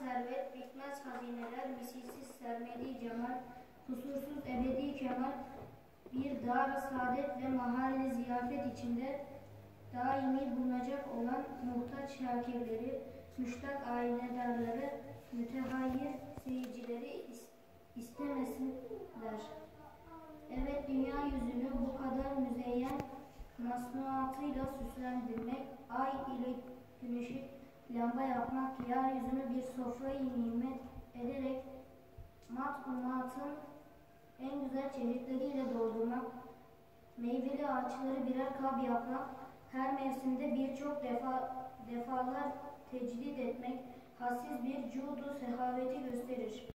servet, bitmez hazineler, misilsiz sermediği cemal, kusursuz ebedi kemal, bir dar-ı saadet ve mahalli ziyafet içinde daimi bulunacak olan muhtaç şakirleri, müştak aynedarları, mütehayyir seyircileri istemesinler. Evet, dünya yüzünü bu kadar müzeyyen masnuatıyla süslendirmek, ay ile güneşi lamba yapmak, yeryüzünü bir sofrayı nimet ederek mat'umatın en güzel çeşitleriyle doldurmak, meyveli ağaçları birer kab yapmak, her mevsimde birçok defalar tecdid etmek, hassiz bir cudu sehaveti gösterir.